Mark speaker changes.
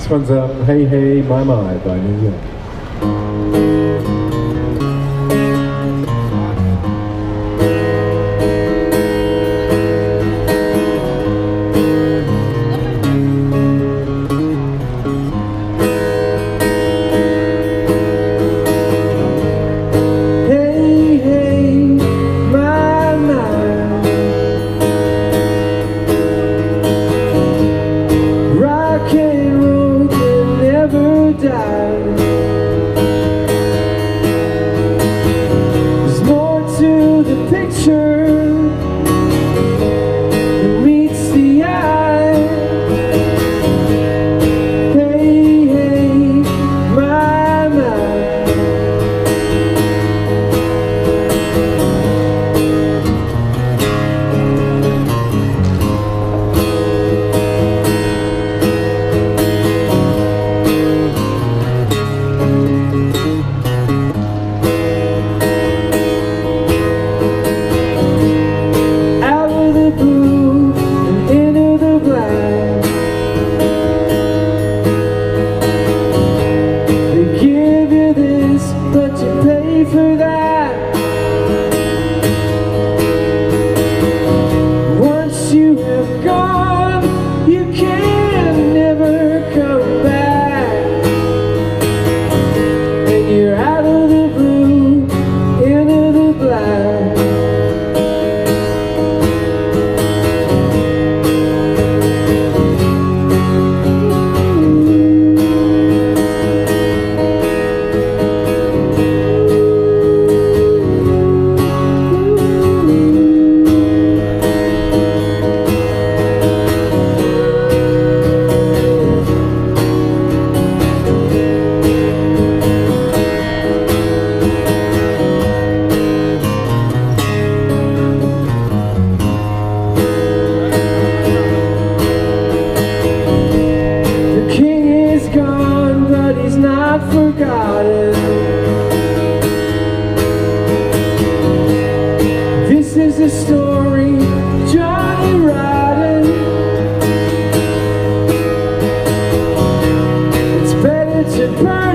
Speaker 1: Next one's Hey Hey My My by New York.
Speaker 2: There's more to the picture than meets the eye. Hey, hey, my, my. For that, once you have gone, you can never come back, and you're out of the blue, into the black. Not forgotten. This is the story, Johnny Rotten. It's better to burn